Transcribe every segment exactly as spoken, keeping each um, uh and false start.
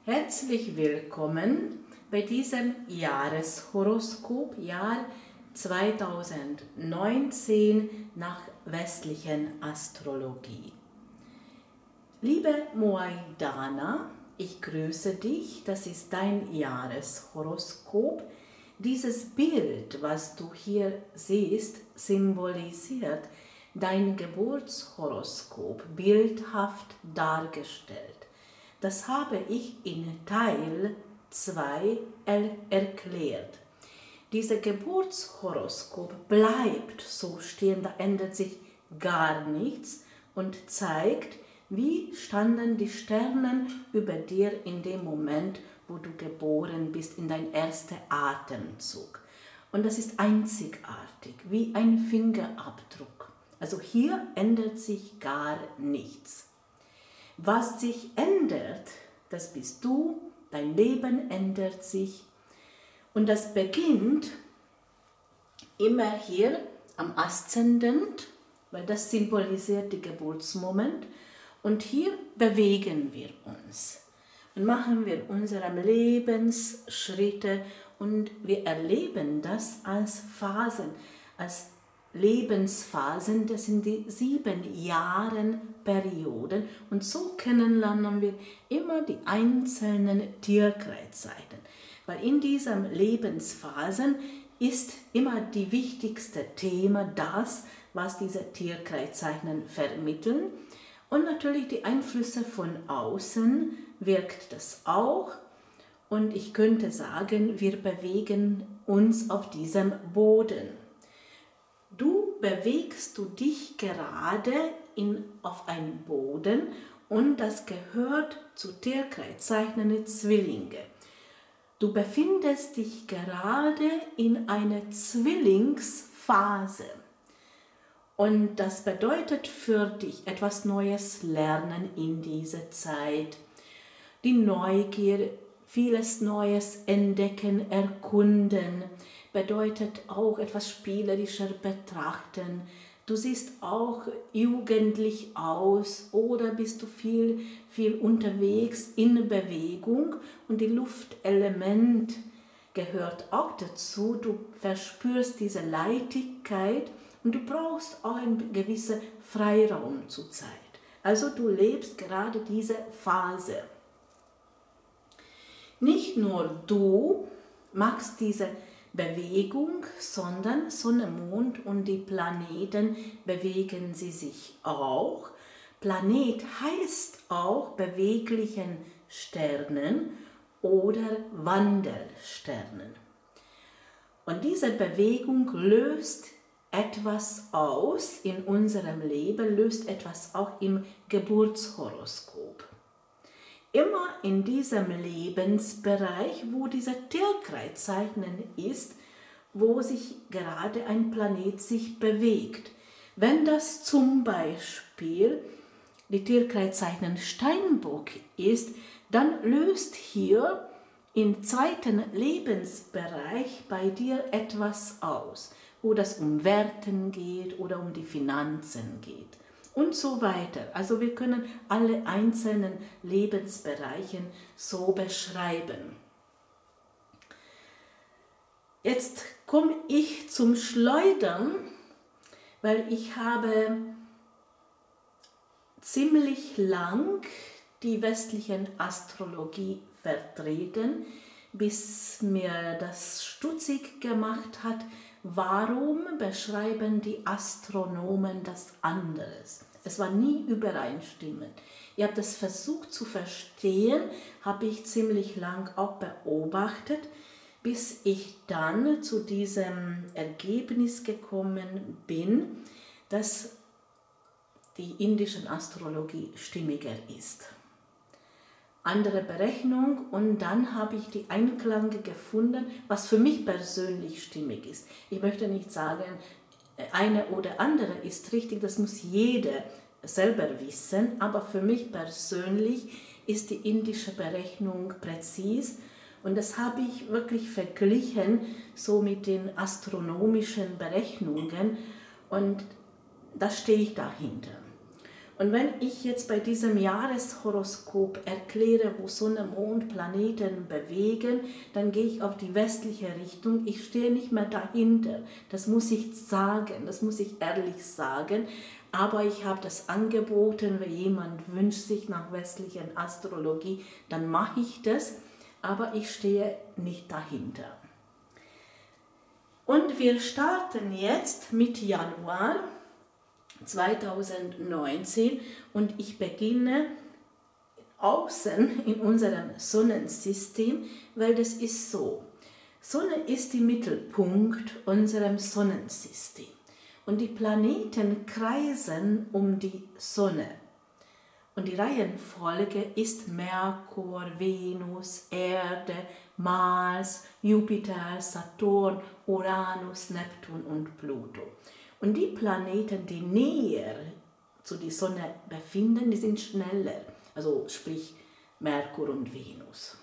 Herzlich willkommen bei diesem Jahreshoroskop, Jahr zweitausendneunzehn nach westlichen Astrologie. Liebe Moaidana, ich grüße dich, das ist dein Jahreshoroskop. Dieses Bild, was du hier siehst, symbolisiert dein Geburtshoroskop, bildhaft dargestellt. Das habe ich in Teil zwei er erklärt. Dieser Geburtshoroskop bleibt so stehen, da ändert sich gar nichts und zeigt, wie standen die Sterne über dir in dem Moment, wo du geboren bist, in dein erster Atemzug. Und das ist einzigartig, wie ein Fingerabdruck. Also hier ändert sich gar nichts. Was sich ändert, das bist du, dein Leben ändert sich und das beginnt immer hier am Aszendent, weil das symbolisiert den Geburtsmoment und hier bewegen wir uns und machen wir unsere Lebensschritte und wir erleben das als Phasen, als Lebensphasen, das sind die sieben Jahrenperioden und so kennenlernen wir immer die einzelnen Tierkreiszeiten, weil in diesen Lebensphasen ist immer die wichtigste Thema das, was diese Tierkreiszeiten vermitteln und natürlich die Einflüsse von außen wirkt das auch und ich könnte sagen, wir bewegen uns auf diesem Boden. Du bewegst du dich gerade in, auf einen Boden und das gehört zu Tierkreiszeichen Zwillinge. Du befindest dich gerade in einer Zwillingsphase und das bedeutet für dich etwas Neues lernen in dieser Zeit. Die Neugier, vieles Neues entdecken, erkunden, bedeutet auch etwas spielerischer betrachten. Du siehst auch jugendlich aus oder bist du viel, viel unterwegs in Bewegung und die Luftelement gehört auch dazu. Du verspürst diese Leichtigkeit und du brauchst auch einen gewissen Freiraum zur Zeit. Also du lebst gerade diese Phase. Nicht nur du machst diese Bewegung, sondern Sonne, Mond und die Planeten bewegen sie sich auch. Planet heißt auch beweglichen Sternen oder Wandelsternen. Und diese Bewegung löst etwas aus in unserem Leben, löst etwas auch im Geburtshoroskop. Immer in diesem Lebensbereich, wo dieser Tierkreiszeichen ist, wo sich gerade ein Planet sich bewegt. Wenn das zum Beispiel die Tierkreiszeichen Steinbock ist, dann löst hier im zweiten Lebensbereich bei dir etwas aus, wo das um Werten geht oder um die Finanzen geht. Und so weiter. Also wir können alle einzelnen Lebensbereiche so beschreiben. Jetzt komme ich zum Schleudern, weil ich habe ziemlich lang die westliche Astrologie vertreten, bis mir das stutzig gemacht hat, warum beschreiben die Astronomen das anderes? Es war nie übereinstimmend. Ich habe das versucht zu verstehen, habe ich ziemlich lang auch beobachtet, bis ich dann zu diesem Ergebnis gekommen bin, dass die indische Astrologie stimmiger ist. Andere Berechnung und dann habe ich die Einklänge gefunden, was für mich persönlich stimmig ist. Ich möchte nicht sagen, eine oder andere ist richtig, das muss jeder selber wissen, aber für mich persönlich ist die indische Berechnung präzis und das habe ich wirklich verglichen so mit den astronomischen Berechnungen und da stehe ich dahinter. Und wenn ich jetzt bei diesem Jahreshoroskop erkläre, wo Sonne, Mond, Planeten bewegen, dann gehe ich auf die westliche Richtung. Ich stehe nicht mehr dahinter. Das muss ich sagen, das muss ich ehrlich sagen. Aber ich habe das angeboten, wenn jemand wünscht sich nach westlicher Astrologie, dann mache ich das. Aber ich stehe nicht dahinter. Und wir starten jetzt mit Januar zweitausendneunzehn und ich beginne außen in unserem Sonnensystem, weil das ist so. Sonne ist der Mittelpunkt unseres Sonnensystems und die Planeten kreisen um die Sonne. Und die Reihenfolge ist Merkur, Venus, Erde, Mars, Jupiter, Saturn, Uranus, Neptun und Pluto. Und die Planeten, die näher zu der Sonne befinden, die sind schneller, also sprich Merkur und Venus.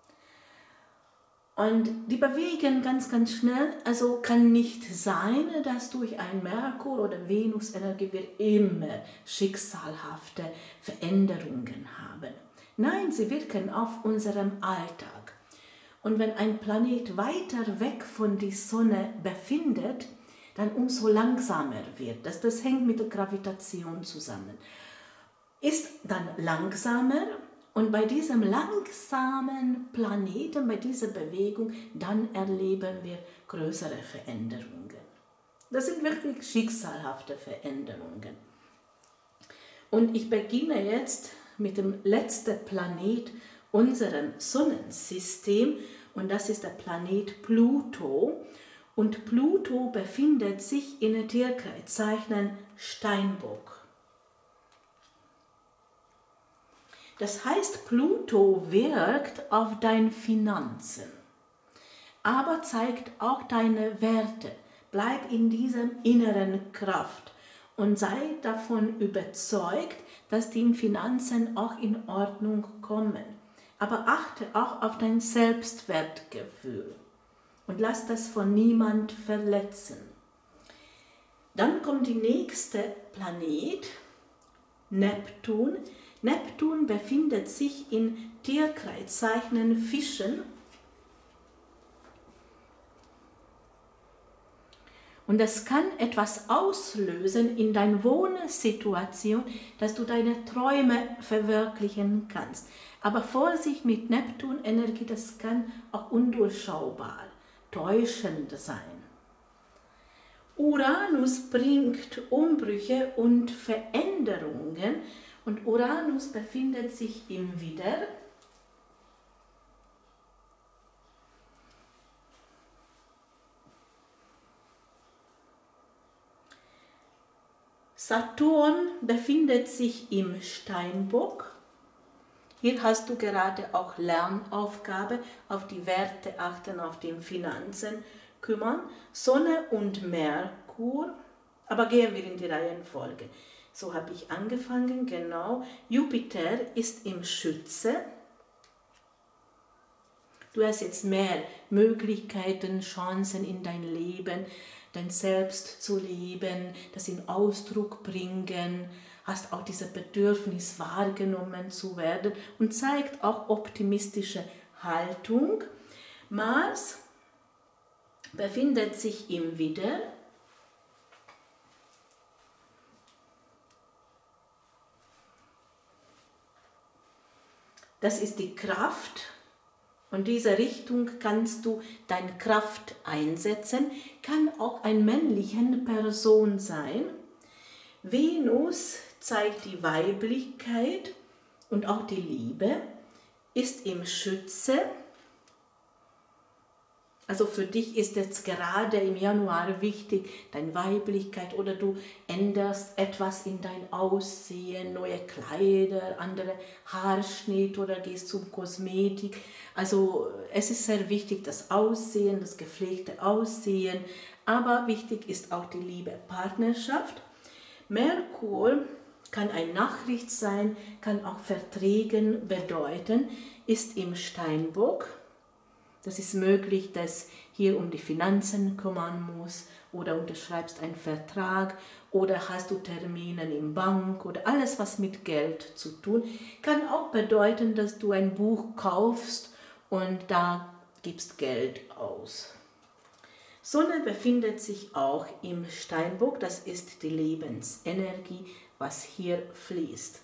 Und die bewegen ganz, ganz schnell, also kann nicht sein, dass durch ein Merkur- oder Venus-Energie wir immer schicksalhafte Veränderungen haben. Nein, sie wirken auf unserem Alltag. Und wenn ein Planet weiter weg von der Sonne befindet, dann umso langsamer wird das. Das hängt mit der Gravitation zusammen. Ist dann langsamer und bei diesem langsamen Planeten, bei dieser Bewegung, dann erleben wir größere Veränderungen. Das sind wirklich schicksalhafte Veränderungen. Und ich beginne jetzt mit dem letzten Planet unserem Sonnensystem und das ist der Planet Pluto. Und Pluto befindet sich in der Tierkreiszeichen Steinbock. Das heißt, Pluto wirkt auf deine Finanzen, aber zeigt auch deine Werte. Bleib in diesem inneren Kraft und sei davon überzeugt, dass die Finanzen auch in Ordnung kommen. Aber achte auch auf dein Selbstwertgefühl. Und lass das von niemand verletzen. Dann kommt die nächste Planet, Neptun. Neptun befindet sich in Tierkreiszeichen Fischen. Und das kann etwas auslösen in deiner Wohnsituation, dass du deine Träume verwirklichen kannst. Aber Vorsicht mit Neptun-Energie, das kann auch undurchschaubar täuschend sein. Uranus bringt Umbrüche und Veränderungen und Uranus befindet sich im Widder. Saturn befindet sich im Steinbock. Hier hast du gerade auch Lernaufgabe, auf die Werte achten, auf die Finanzen kümmern. Sonne und Merkur, aber gehen wir in die Reihenfolge. So habe ich angefangen, genau. Jupiter ist im Schütze. Du hast jetzt mehr Möglichkeiten, Chancen in dein Leben, dein Selbst zu leben, das in Ausdruck bringen, hast auch dieses Bedürfnis wahrgenommen zu werden und zeigt auch optimistische Haltung. Mars befindet sich im Widder. Das ist die Kraft. Und diese Richtung kannst du deine Kraft einsetzen, kann auch eine männliche Person sein. Venus zeigt die Weiblichkeit und auch die Liebe, ist im Schütze. Also für dich ist jetzt gerade im Januar wichtig, deine Weiblichkeit oder du änderst etwas in dein Aussehen, neue Kleider, andere Haarschnitt oder gehst zum Kosmetik. Also es ist sehr wichtig, das Aussehen, das gepflegte Aussehen, aber wichtig ist auch die Liebe, Partnerschaft. Merkur kann eine Nachricht sein, kann auch Verträgen bedeuten, ist im Steinbock. Das ist möglich, dass hier um die Finanzen kümmern muss oder unterschreibst einen Vertrag oder hast du Termine in Bank oder alles, was mit Geld zu tun, kann auch bedeuten, dass du ein Buch kaufst und da gibst Geld aus. Sonne befindet sich auch im Steinbock, das ist die Lebensenergie, was hier fließt.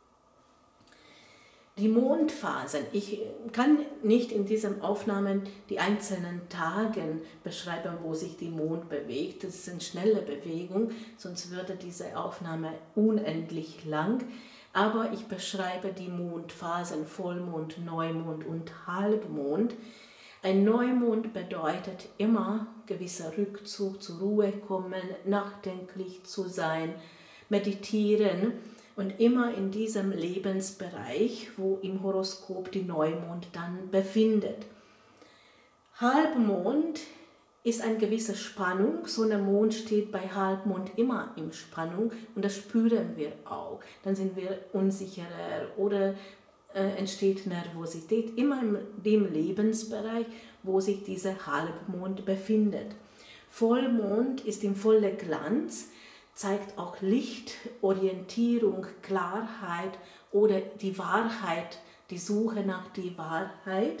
Die Mondphasen, ich kann nicht in diesen Aufnahmen die einzelnen Tage beschreiben, wo sich die Mond bewegt. Das ist eine schnelle Bewegung, sonst würde diese Aufnahme unendlich lang. Aber ich beschreibe die Mondphasen, Vollmond, Neumond und Halbmond. Ein Neumond bedeutet immer gewisser Rückzug, zur Ruhe kommen, nachdenklich zu sein, meditieren. Und immer in diesem Lebensbereich, wo im Horoskop die Neumond dann befindet. Halbmond ist eine gewisse Spannung. Sonne, Mond steht bei Halbmond immer in Spannung und das spüren wir auch. Dann sind wir unsicherer oder äh, entsteht Nervosität. Immer in dem Lebensbereich, wo sich dieser Halbmond befindet. Vollmond ist im vollen Glanz, zeigt auch Licht, Orientierung, Klarheit oder die Wahrheit, die Suche nach der Wahrheit.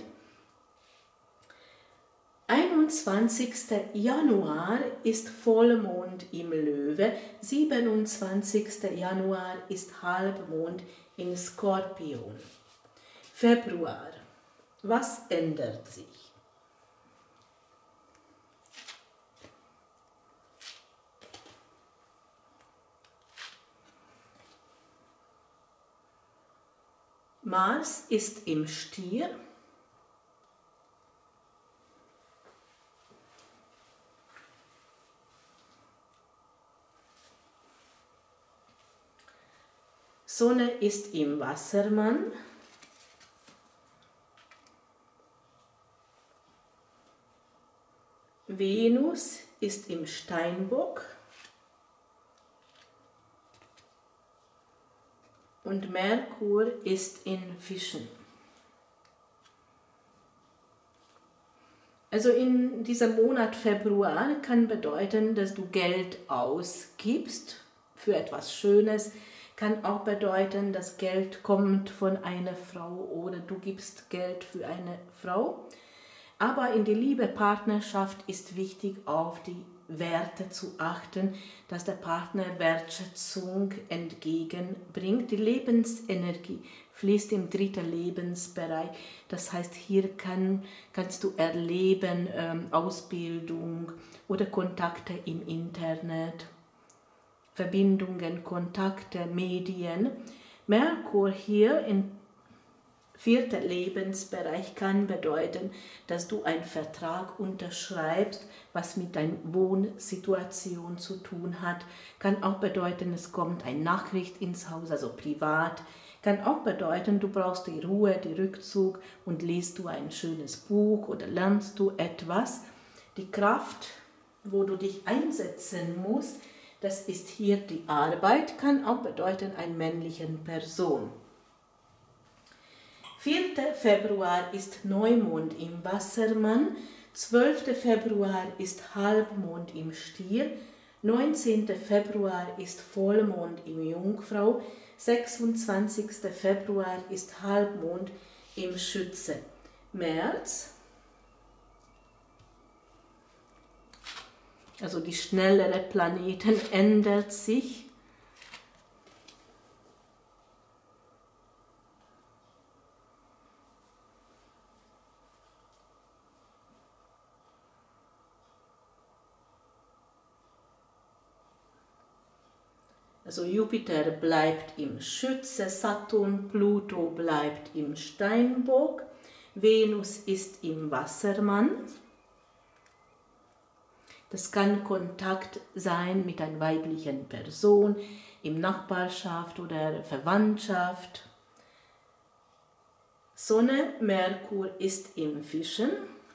einundzwanzigster Januar ist Vollmond im Löwe, siebenundzwanzigster Januar ist Halbmond in Skorpion. Februar, was ändert sich? Mars ist im Stier. Sonne ist im Wassermann. Venus ist im Steinbock. Und Merkur ist in Fischen. Also in diesem Monat Februar kann bedeuten, dass du Geld ausgibst für etwas Schönes. Kann auch bedeuten, dass Geld kommt von einer Frau oder du gibst Geld für eine Frau. Aber in der Liebe, Partnerschaft ist wichtig, auf die Werte zu achten, dass der Partner Wertschätzung entgegenbringt. Die Lebensenergie fließt im dritten Lebensbereich. Das heißt, hier kann, kannst du erleben, ähm, Ausbildung oder Kontakte im Internet, Verbindungen, Kontakte, Medien. Merkur hier im vierten Lebensbereich kann bedeuten, dass du einen Vertrag unterschreibst, was mit deiner Wohnsituation zu tun hat. Kann auch bedeuten, es kommt eine Nachricht ins Haus, also privat. Kann auch bedeuten, du brauchst die Ruhe, den Rückzug und liest du ein schönes Buch oder lernst du etwas. Die Kraft, wo du dich einsetzen musst, das ist hier die Arbeit, kann auch bedeuten eine männliche Person. vierter Februar ist Neumond im Wassermann, zwölfter Februar ist Halbmond im Stier, neunzehnter Februar ist Vollmond im Jungfrau, sechsundzwanzigster Februar ist Halbmond im Schütze. März, also die schnellere Planeten ändert sich. Also Jupiter bleibt im Schütze, Saturn, Pluto bleibt im Steinbock, Venus ist im Wassermann. Das kann Kontakt sein mit einer weiblichen Person, in Nachbarschaft oder Verwandtschaft. Sonne, Merkur ist im Fischen.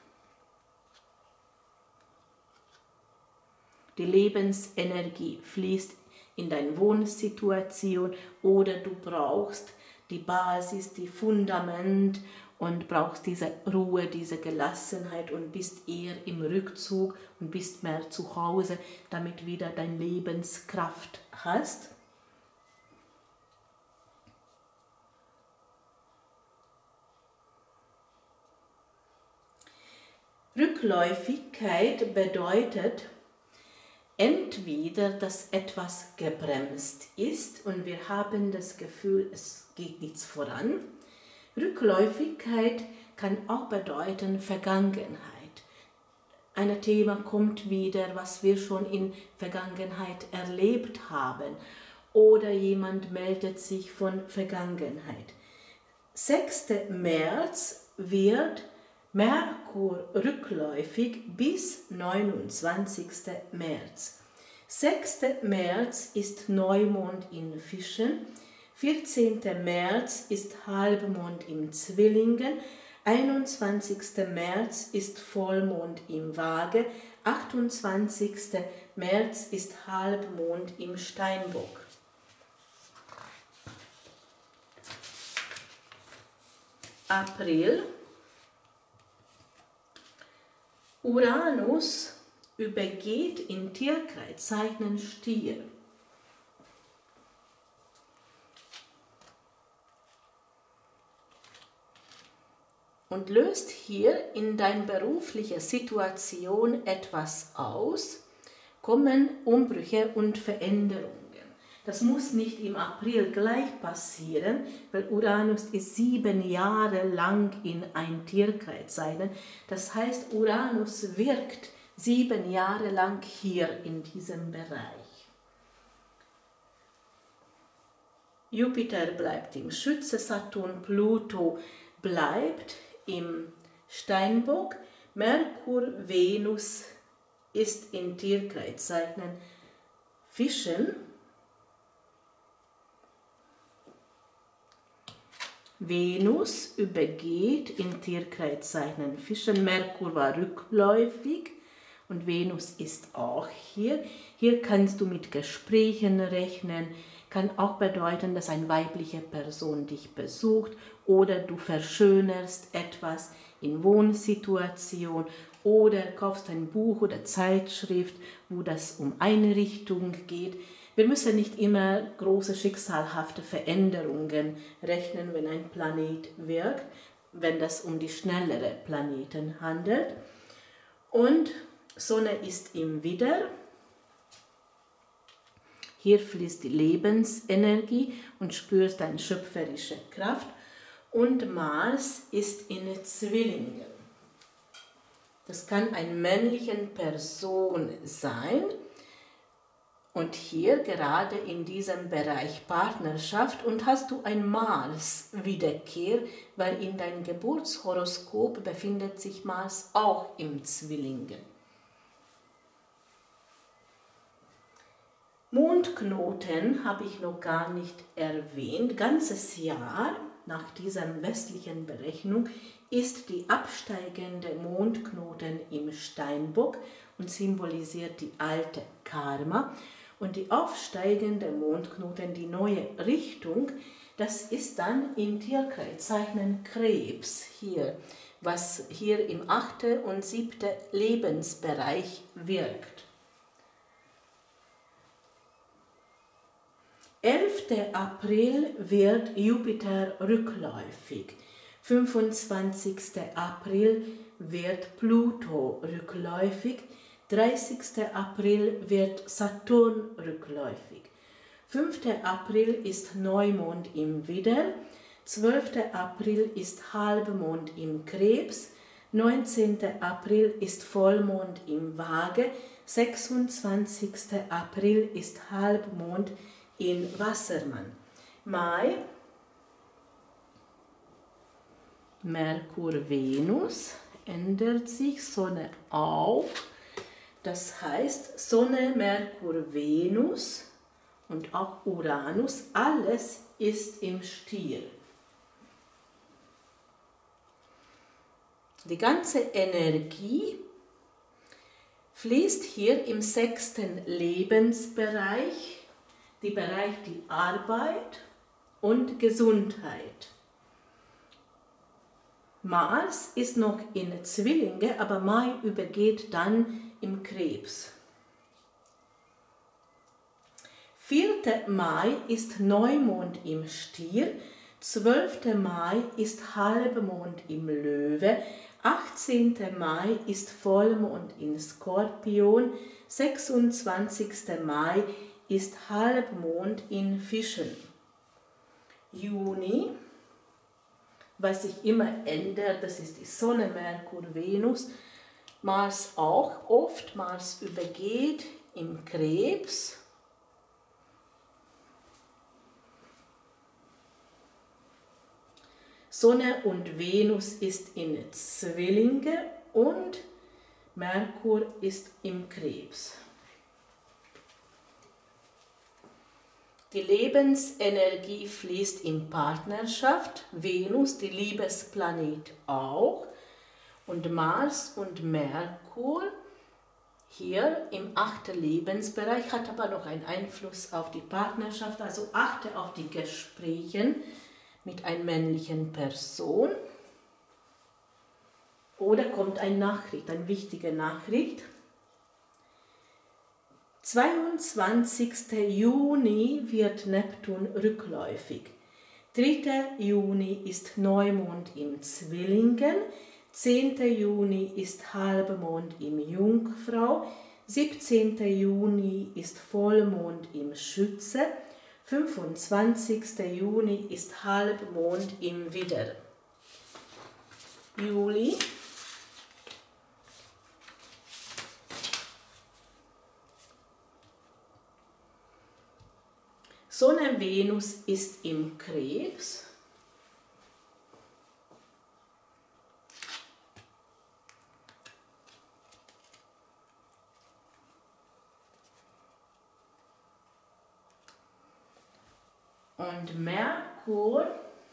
Die Lebensenergie fließt in deine Wohnsituation oder du brauchst die Basis, die Fundament und brauchst diese Ruhe, diese Gelassenheit und bist eher im Rückzug und bist mehr zu Hause, damit wieder deine Lebenskraft hast. Rückläufigkeit bedeutet entweder, dass etwas gebremst ist und wir haben das Gefühl, es geht nichts voran. Rückläufigkeit kann auch bedeuten Vergangenheit. Ein Thema kommt wieder, was wir schon in Vergangenheit erlebt haben. Oder jemand meldet sich von Vergangenheit. sechster März wird Merkur rückläufig bis neunundzwanzigster März. sechster März ist Neumond in Fischen, vierzehnter März ist Halbmond im Zwillingen, einundzwanzigster März ist Vollmond im Waage, achtundzwanzigster März ist Halbmond im Steinbock. April. Uranus übergeht in Tierkreiszeichen Stier. Und löst hier in deiner beruflichen Situation etwas aus, kommen Umbrüche und Veränderungen. Das muss nicht im April gleich passieren, weil Uranus ist sieben Jahre lang in ein Tierkreiszeichen. Das heißt, Uranus wirkt sieben Jahre lang hier in diesem Bereich. Jupiter bleibt im Schütze, Saturn, Pluto bleibt im Steinbock, Merkur, Venus ist in Tierkreiszeichen Fischen. Venus übergeht in Tierkreiszeichen Fischen, Merkur war rückläufig und Venus ist auch hier. Hier kannst du mit Gesprächen rechnen, kann auch bedeuten, dass eine weibliche Person dich besucht oder du verschönerst etwas in Wohnsituation oder kaufst ein Buch oder Zeitschrift, wo das um Einrichtung geht. Wir müssen nicht immer große schicksalhafte Veränderungen rechnen, wenn ein Planet wirkt, wenn das um die schnelleren Planeten handelt. Und Sonne ist im Widder. Hier fließt die Lebensenergie und spürst deine schöpferische Kraft. Und Mars ist in Zwillingen. Das kann eine männliche Person sein. Und hier gerade in diesem Bereich Partnerschaft und hast du ein Mars-Wiederkehr, weil in deinem Geburtshoroskop befindet sich Mars auch im Zwillingen. Mondknoten habe ich noch gar nicht erwähnt. Ganzes Jahr nach dieser westlichen Berechnung ist die absteigende Mondknoten im Steinbock und symbolisiert die alte Karma. Und die aufsteigende Mondknoten, die neue Richtung, das ist dann in Tierkreiszeichen Krebs hier, was hier im achten und siebten Lebensbereich wirkt. elfter April wird Jupiter rückläufig. fünfundzwanzigster April wird Pluto rückläufig. dreißigster April wird Saturn rückläufig. fünfter April ist Neumond im Widder. zwölfter April ist Halbmond im Krebs. neunzehnter April ist Vollmond im Waage. sechsundzwanzigster April ist Halbmond in Wassermann. Mai, Merkur, Venus, ändert sich, Sonne auch. Das heißt, Sonne, Merkur, Venus und auch Uranus, alles ist im Stier. Die ganze Energie fließt hier im sechsten Lebensbereich, die Bereich die Arbeit und Gesundheit. Mars ist noch in Zwillinge, aber Mai übergeht dann im Krebs. vierter Mai ist Neumond im Stier, zwölfter Mai ist Halbmond im Löwe, achtzehnter Mai ist Vollmond in Skorpion, sechsundzwanzigster Mai ist Halbmond in Fischen. Juni, was sich immer ändert, das ist die Sonne, Merkur, Venus, Mars auch oft, Mars übergeht im Krebs. Sonne und Venus ist in Zwillinge und Merkur ist im Krebs. Die Lebensenergie fließt in Partnerschaft, Venus, die Liebesplanet auch, und Mars und Merkur hier im achten Lebensbereich hat aber noch einen Einfluss auf die Partnerschaft, also achte auf die Gespräche mit einer männlichen Person. Oder kommt eine Nachricht, eine wichtige Nachricht. zweiundzwanzigster Juni wird Neptun rückläufig. dritter Juni ist Neumond im Zwillingen. zehnter Juni ist Halbmond im Jungfrau. siebzehnter Juni ist Vollmond im Schütze. fünfundzwanzigster Juni ist Halbmond im Widder. Juli. Sonne Venus ist im Krebs. Und Merkur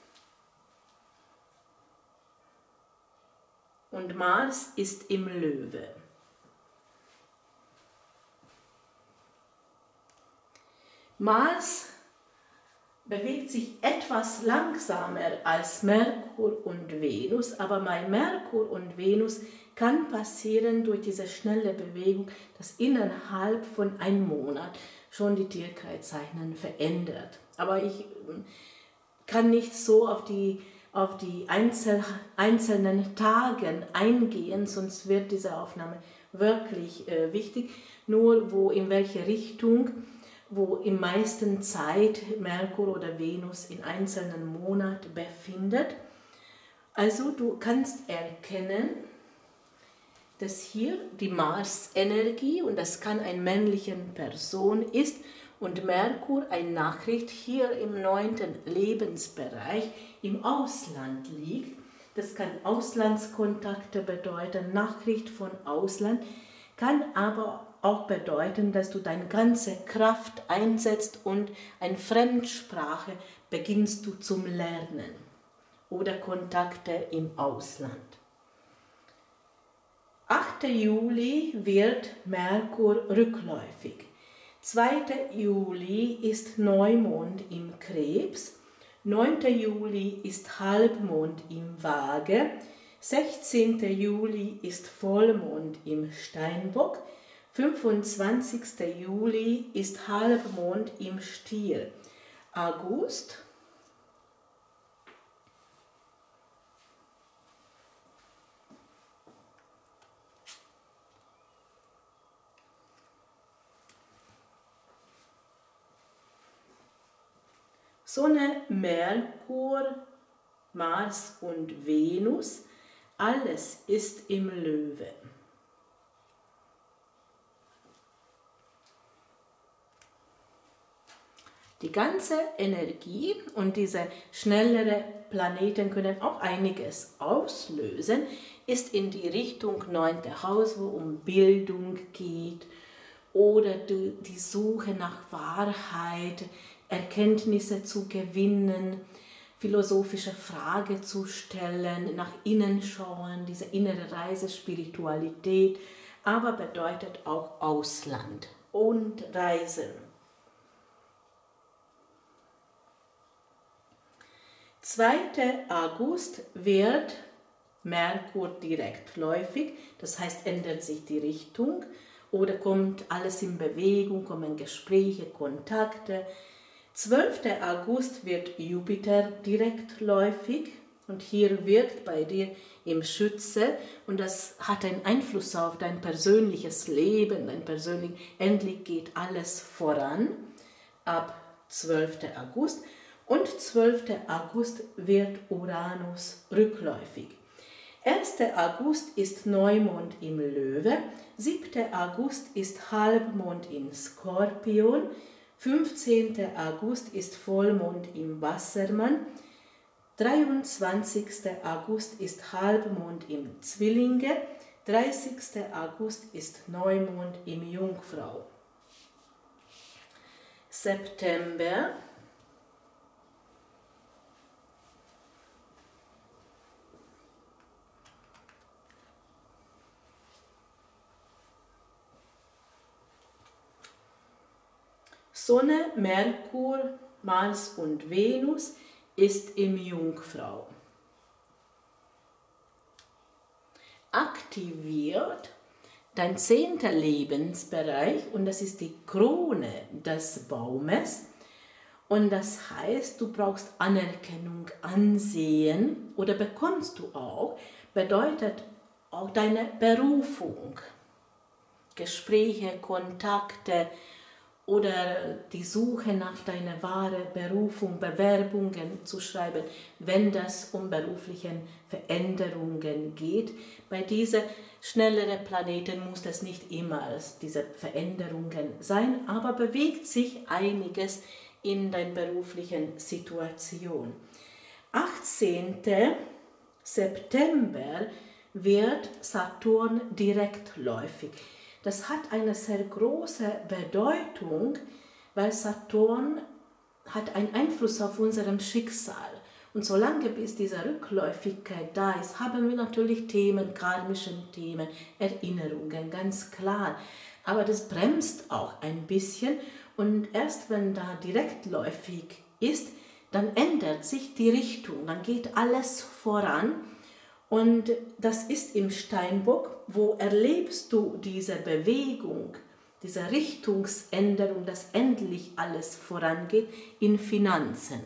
und Mars ist im Löwe. Mars bewegt sich etwas langsamer als Merkur und Venus, aber bei Merkur und Venus kann passieren durch diese schnelle Bewegung, dass innerhalb von einem Monat schon die Tierkreiszeichen verändert. Aber ich kann nicht so auf die, auf die Einzel, einzelnen Tage eingehen, sonst wird diese Aufnahme wirklich äh, wichtig. Nur wo, in welche Richtung, wo im meisten Zeit Merkur oder Venus in einzelnen Monaten befindet. Also du kannst erkennen, dass hier die Mars-Energie, und das kann eine männliche Person ist, und Merkur eine Nachricht hier im neunten Lebensbereich im Ausland liegt. Das kann Auslandskontakte bedeuten, Nachricht von Ausland, kann aber auch bedeuten, dass du deine ganze Kraft einsetzt und eine Fremdsprache beginnst du zum Lernen oder Kontakte im Ausland. achter Juli wird Merkur rückläufig. zweiter Juli ist Neumond im Krebs. neunter Juli ist Halbmond im Waage. sechzehnter Juli ist Vollmond im Steinbock. fünfundzwanzigster Juli ist Halbmond im Stier. August. Sonne, Merkur, Mars und Venus, alles ist im Löwe. Die ganze Energie und diese schnelleren Planeten können auch einiges auslösen, ist in die Richtung neunte Haus, wo um Bildung geht oder die Suche nach Wahrheit, Erkenntnisse zu gewinnen, philosophische Fragen zu stellen, nach innen schauen, diese innere Reise, Spiritualität, aber bedeutet auch Ausland und Reisen. zweiter August wird Merkur direktläufig, das heißt ändert sich die Richtung oder kommt alles in Bewegung, kommen Gespräche, Kontakte. zwölfter August wird Jupiter direktläufig und hier wirkt bei dir im Schütze und das hat einen Einfluss auf dein persönliches Leben, dein persönlich, endlich geht alles voran ab zwölfter August und zwölfter August wird Uranus rückläufig. erster August ist Neumond im Löwe, siebter August ist Halbmond in Skorpion, fünfzehnter August ist Vollmond im Wassermann, dreiundzwanzigster August ist Halbmond im Zwillinge, dreißigster August ist Neumond im Jungfrau. September. Sonne, Merkur, Mars und Venus ist im Jungfrau. Aktiviert dein zehnter Lebensbereich und das ist die Krone des Baumes. Und das heißt, du brauchst Anerkennung, Ansehen oder bekommst du auch, bedeutet auch deine Berufung, Gespräche, Kontakte, oder die Suche nach deiner wahren Berufung, Bewerbungen zu schreiben, wenn das um berufliche Veränderungen geht. Bei diesen schnelleren Planeten muss das nicht immer diese Veränderungen sein, aber bewegt sich einiges in deiner beruflichen Situation. achtzehnter September wird Saturn direktläufig. Das hat eine sehr große Bedeutung, weil Saturn hat einen Einfluss auf unserem Schicksal. Und solange bis diese Rückläufigkeit da ist, haben wir natürlich Themen, karmische Themen, Erinnerungen, ganz klar. Aber das bremst auch ein bisschen und erst wenn da direktläufig ist, dann ändert sich die Richtung, dann geht alles voran. Und das ist im Steinbock, wo erlebst du diese Bewegung, diese Richtungsänderung, dass endlich alles vorangeht in Finanzen.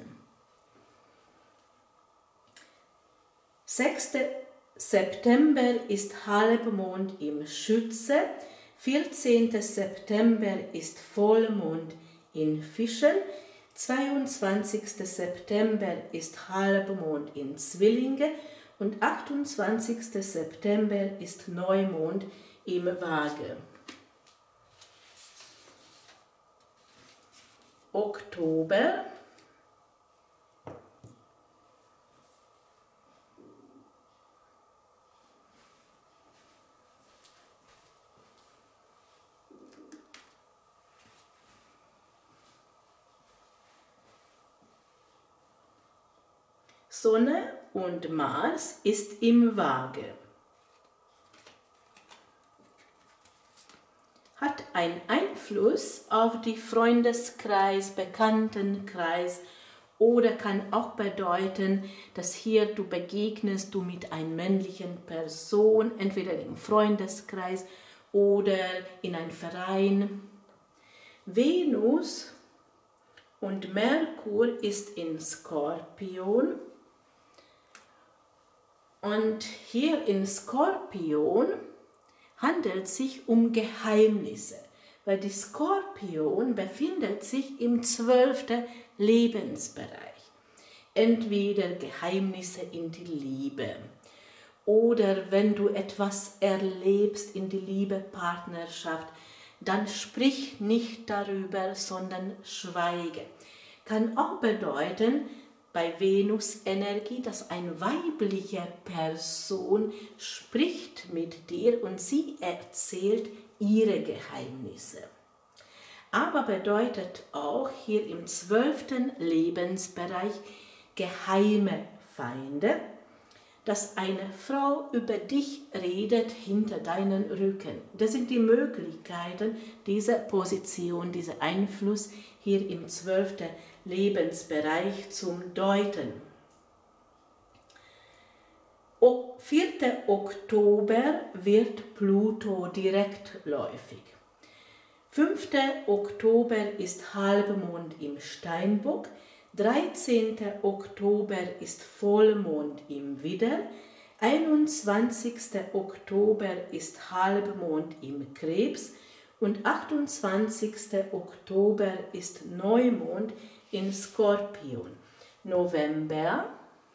sechster September ist Halbmond im Schütze, vierzehnter September ist Vollmond in Fischen, zweiundzwanzigster September ist Halbmond in Zwillinge, und achtundzwanzigster September ist Neumond im Waage. Oktober. Sonne und Mars ist im Waage. Hat einen Einfluss auf die Freundeskreis, Bekanntenkreis oder kann auch bedeuten, dass hier du begegnest du mit einer männlichen Person, entweder im Freundeskreis oder in einem Verein. Venus und Merkur ist in Skorpion. Und hier in Skorpion handelt es sich um Geheimnisse, weil die Skorpion befindet sich im zwölften Lebensbereich. Entweder Geheimnisse in die Liebe oder wenn du etwas erlebst in die Liebe, Partnerschaft, dann sprich nicht darüber, sondern schweige. Kann auch bedeuten, bei Venus-Energie, dass eine weibliche Person spricht mit dir und sie erzählt ihre Geheimnisse. Aber bedeutet auch hier im zwölften Lebensbereich geheime Feinde, dass eine Frau über dich redet hinter deinen Rücken. Das sind die Möglichkeiten dieser Position, dieser Einfluss hier im zwölften Lebensbereich zum Deuten. vierter Oktober wird Pluto direktläufig. fünfter Oktober ist Halbmond im Steinbock. dreizehnter Oktober ist Vollmond im Widder. einundzwanzigster Oktober ist Halbmond im Krebs. Und achtundzwanzigster Oktober ist Neumond in Skorpion. November.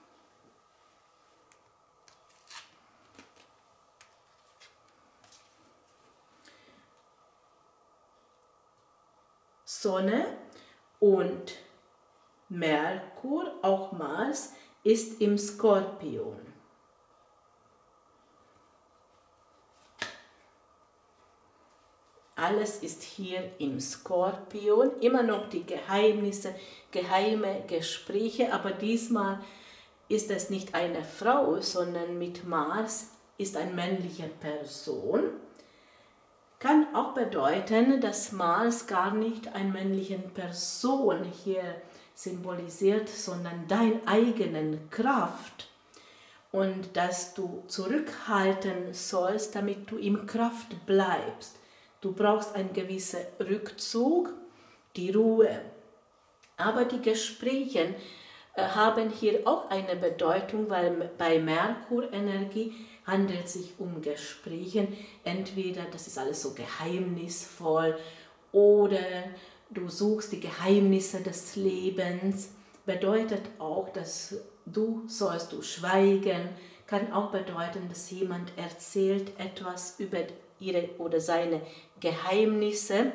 Sonne und Merkur, auch Mars, ist im Skorpion. Alles ist hier im Skorpion, immer noch die Geheimnisse, geheime Gespräche, aber diesmal ist es nicht eine Frau, sondern mit Mars ist eine männliche Person. Kann auch bedeuten, dass Mars gar nicht eine männliche Person hier symbolisiert, sondern deine eigene Kraft und dass du zurückhalten sollst, damit du in Kraft bleibst. Du brauchst einen gewissen Rückzug, die Ruhe. Aber die Gespräche äh, haben hier auch eine Bedeutung, weil bei Merkur-Energie handelt es sich um Gespräche. Entweder das ist alles so geheimnisvoll oder du suchst die Geheimnisse des Lebens. Bedeutet auch, dass du sollst du schweigen. Kann auch bedeuten, dass jemand erzählt etwas über ihre oder seine Geheimnisse.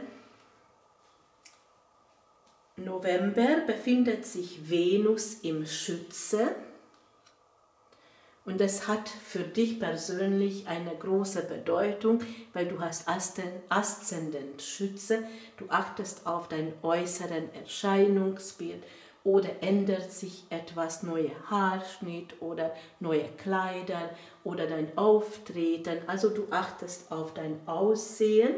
November befindet sich Venus im Schütze und es hat für dich persönlich eine große Bedeutung, weil du hast Aszendent Schütze, du achtest auf dein äußeren Erscheinungsbild oder ändert sich etwas, neuer Haarschnitt oder neue Kleider oder dein Auftreten, also du achtest auf dein Aussehen.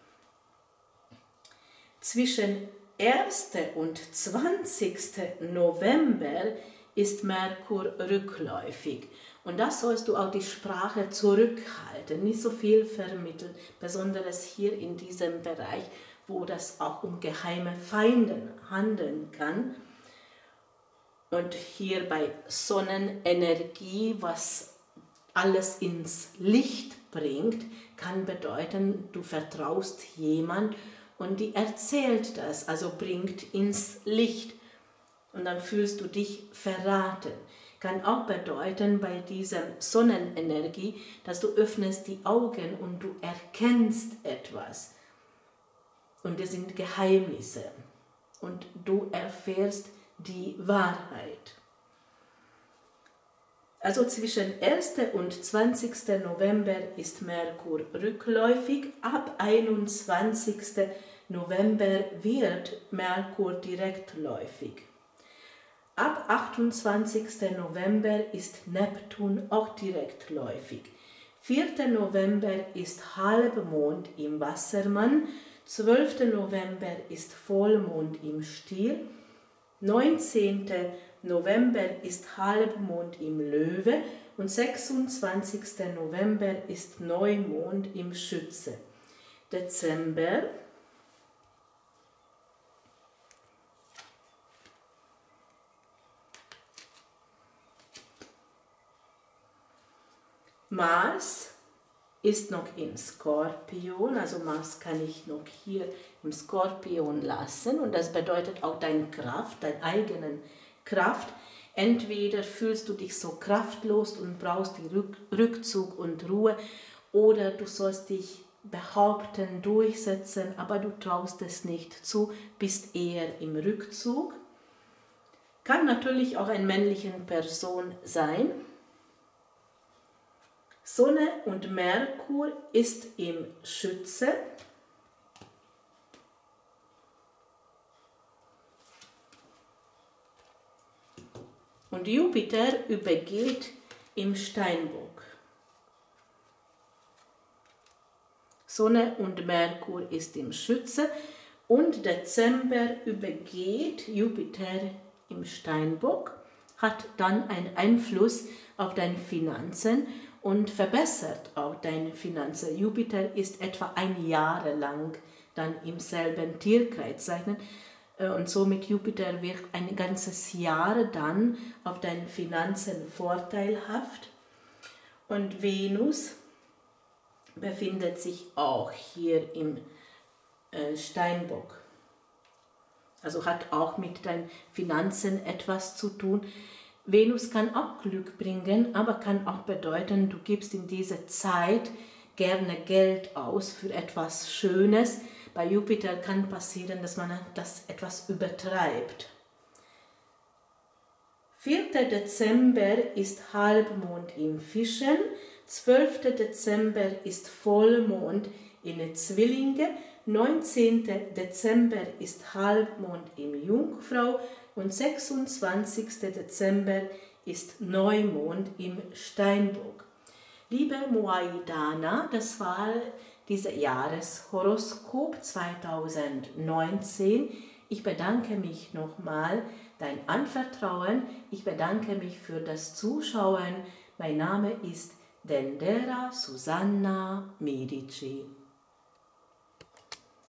Zwischen ersten und zwanzigsten November ist Merkur rückläufig und das sollst du auch die Sprache zurückhalten, nicht so viel vermitteln, besonders hier in diesem Bereich, wo das auch um geheime Feinde handeln kann. Und hier bei Sonnenenergie, was alles ins Licht bringt, kann bedeuten, du vertraust jemand und die erzählt das, also bringt ins Licht. Und dann fühlst du dich verraten. Kann auch bedeuten bei dieser Sonnenenergie, dass du öffnest die Augen und du erkennst etwas. Und das sind Geheimnisse. Und du erfährst die Wahrheit. Also zwischen ersten und zwanzigsten November ist Merkur rückläufig. Ab einundzwanzigsten November wird Merkur direktläufig. Ab achtundzwanzigsten November ist Neptun auch direktläufig. vierten November ist Halbmond im Wassermann. zwölften November ist Vollmond im Stier. neunzehnten November ist Halbmond im Löwe und sechsundzwanzigsten November ist Neumond im Schütze. Dezember. Mars ist noch im Skorpion, also Mars kann ich noch hier im Skorpion lassen und das bedeutet auch deine Kraft, deine eigene Kraft. Entweder fühlst du dich so kraftlos und brauchst die Rück Rückzug und Ruhe oder du sollst dich behaupten, durchsetzen, aber du traust es nicht zu, bist eher im Rückzug. Kann natürlich auch eine männliche Person sein. Sonne und Merkur ist im Schütze. Und Jupiter übergeht im Steinbock. Sonne und Merkur ist im Schütze und Dezember übergeht Jupiter im Steinbock. hat dann einen Einfluss auf deine Finanzen und verbessert auch deine Finanzen. Jupiter ist etwa ein Jahr lang dann im selben Tierkreiszeichen und somit Jupiter wirkt ein ganzes Jahr dann auf deine Finanzen vorteilhaft. Und Venus befindet sich auch hier im äh, Steinbock. Also hat auch mit deinen Finanzen etwas zu tun. Venus kann auch Glück bringen, aber kann auch bedeuten, du gibst in dieser Zeit gerne Geld aus für etwas Schönes. Bei Jupiter kann passieren, dass man das etwas übertreibt. vierter Dezember ist Halbmond im Fischen, zwölfter Dezember ist Vollmond in Zwillinge, neunzehnter Dezember ist Halbmond im Jungfrau und sechsundzwanzigster Dezember ist Neumond im Steinbock. Liebe Moaidana, das war dieses Jahreshoroskop zweitausendneunzehn. Ich bedanke mich nochmal dein Anvertrauen. Ich bedanke mich für das Zuschauen. Mein Name ist Dendera Susanna Medici.